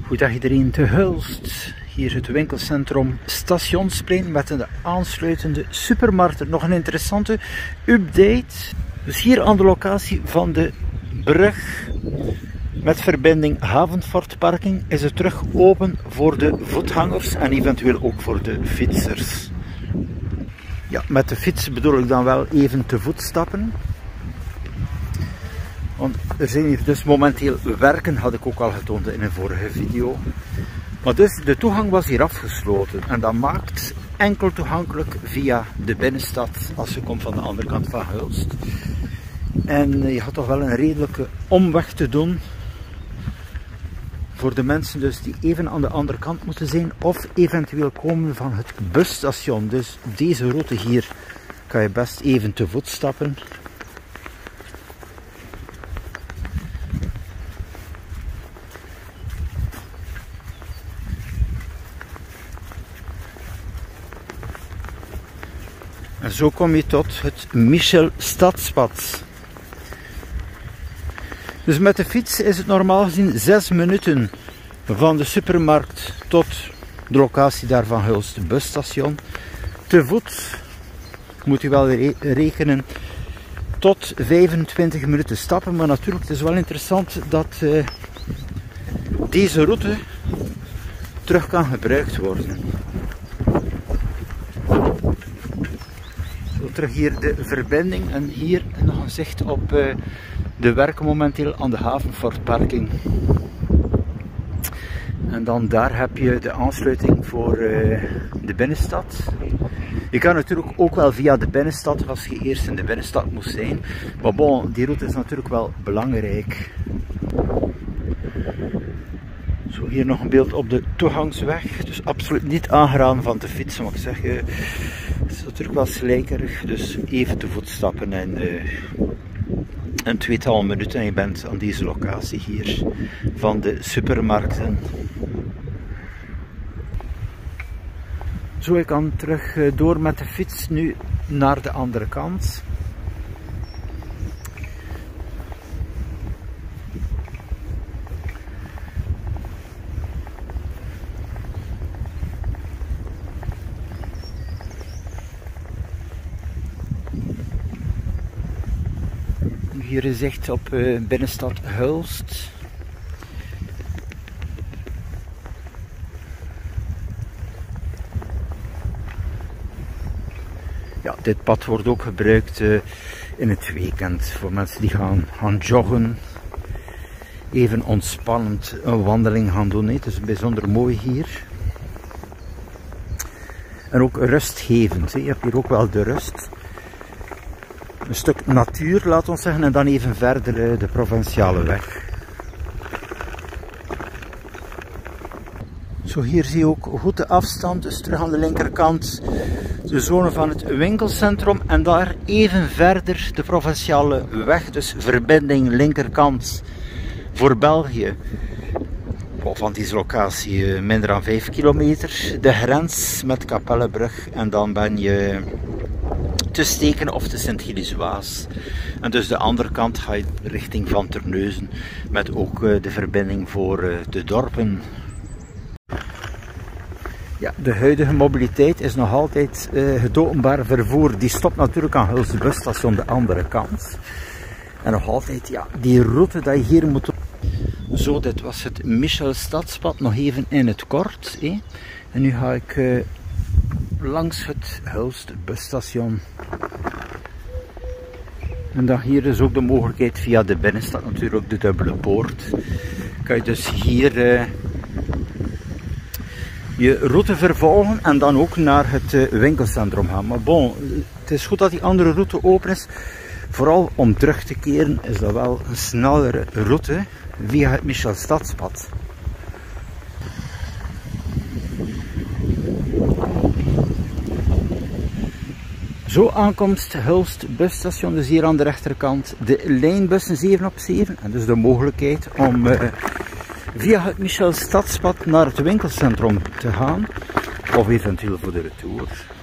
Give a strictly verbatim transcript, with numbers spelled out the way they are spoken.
Goedendag iedereen te Hulst. Hier het winkelcentrum Stationsplein met de aansluitende supermarkt. Nog een interessante update. Dus hier aan de locatie van de brug met verbinding Havenfortparking is het terug open voor de voetgangers en eventueel ook voor de fietsers. Ja, met de fiets bedoel ik dan wel even te voet stappen. Want er zijn hier dus momenteel werken, had ik ook al getoond in een vorige video. Maar dus de toegang was hier afgesloten en dat maakt enkel toegankelijk via de binnenstad als je komt van de andere kant van Hulst. En je had toch wel een redelijke omweg te doen voor de mensen dus die even aan de andere kant moeten zijn of eventueel komen van het busstation. Dus deze route hier kan je best even te voet stappen. En zo kom je tot het Michel Stadspad. Dus met de fiets is het normaal gezien zes minuten van de supermarkt tot de locatie daar van Hulst busstation. Te voet moet u wel re rekenen tot vijfentwintig minuten stappen. Maar natuurlijk, het is wel interessant dat uh, deze route terug kan gebruikt worden. Terug hier de verbinding en hier nog een zicht op uh, de werken momenteel aan de Havenfortparking. En dan daar heb je de aansluiting voor uh, de binnenstad. Je kan natuurlijk ook wel via de binnenstad als je eerst in de binnenstad moest zijn. Maar bon, die route is natuurlijk wel belangrijk. Zo, hier nog een beeld op de toegangsweg. Dus absoluut niet aangeraden van te fietsen, maar ik zeg je. Het is natuurlijk wel slijkerig, dus even te voet stappen en uh, een tweetal minuten en je bent aan deze locatie hier van de supermarkten. Zo, ik kan terug uh, door met de fiets nu naar de andere kant. Hier is echt op uh, binnenstad Hulst. Ja, dit pad wordt ook gebruikt uh, in het weekend voor mensen die gaan, gaan joggen. Even ontspannend een wandeling gaan doen. Het is bijzonder mooi hier. En ook rustgevend. He. Je hebt hier ook wel de rust. Een stuk natuur, laat ons zeggen, en dan even verder de provinciale weg. Zo, hier zie je ook goed de afstand, dus terug aan de linkerkant de zone van het winkelcentrum en daar even verder de provinciale weg, dus verbinding linkerkant voor België. Van deze locatie minder dan vijf kilometer, de grens met Kapellebrug en dan ben je te Steken of te Sint-Gilles-Waas. En dus de andere kant ga je richting Van Terneuzen met ook uh, de verbinding voor uh, de dorpen. Ja, de huidige mobiliteit is nog altijd uh, het openbaar vervoer. Die stopt natuurlijk aan Hulst busstation de andere kant. En nog altijd ja, die route dat je hier moet doen. Zo, dit was het Michel Stadspad nog even in het kort. Eh? En nu ga ik uh, langs het Hulst busstation. En dan hier is ook de mogelijkheid via de binnenstad, natuurlijk de dubbele poort. Kan je dus hier uh, je route vervolgen en dan ook naar het uh, winkelcentrum gaan. Maar bon, het is goed dat die andere route open is. Vooral om terug te keren is dat wel een snellere route via het Michel Stadspad. Zo, aankomst Hulst busstation, dus hier aan de rechterkant de lijnbussen zeven op zeven. En dus de mogelijkheid om uh, via het Michel Stadspad naar het winkelcentrum te gaan. Of eventueel voor de retour.